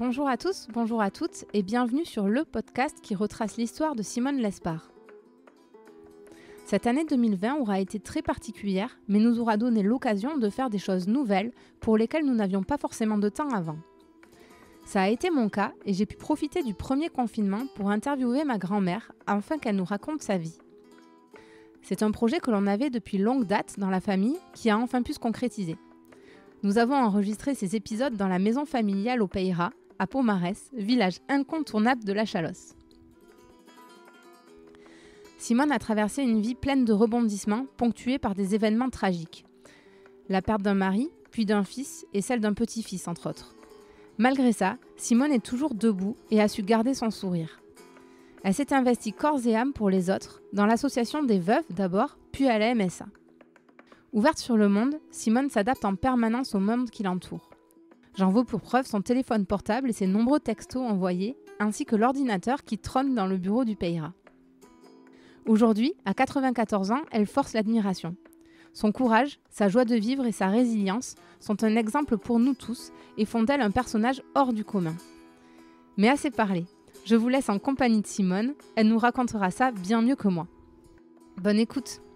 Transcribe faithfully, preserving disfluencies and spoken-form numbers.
Bonjour à tous, bonjour à toutes et bienvenue sur le podcast qui retrace l'histoire de Simone Lespard. Cette année deux mille vingt aura été très particulière, mais nous aura donné l'occasion de faire des choses nouvelles pour lesquelles nous n'avions pas forcément de temps avant. Ça a été mon cas et j'ai pu profiter du premier confinement pour interviewer ma grand-mère afin qu'elle nous raconte sa vie. C'est un projet que l'on avait depuis longue date dans la famille qui a enfin pu se concrétiser. Nous avons enregistré ces épisodes dans la maison familiale au Pays-Ras, à Pomarès, village incontournable de la Chalosse. Simone a traversé une vie pleine de rebondissements, ponctuée par des événements tragiques. La perte d'un mari, puis d'un fils et celle d'un petit-fils, entre autres. Malgré ça, Simone est toujours debout et a su garder son sourire. Elle s'est investie corps et âme pour les autres, dans l'association des veuves d'abord, puis à la M S A. Ouverte sur le monde, Simone s'adapte en permanence au monde qui l'entoure. J'en veux pour preuve son téléphone portable et ses nombreux textos envoyés, ainsi que l'ordinateur qui trône dans le bureau du Pays-Ras. Aujourd'hui, à quatre-vingt-quatorze ans, elle force l'admiration. Son courage, sa joie de vivre et sa résilience sont un exemple pour nous tous et font d'elle un personnage hors du commun. Mais assez parlé, je vous laisse en compagnie de Simone, elle nous racontera ça bien mieux que moi. Bonne écoute!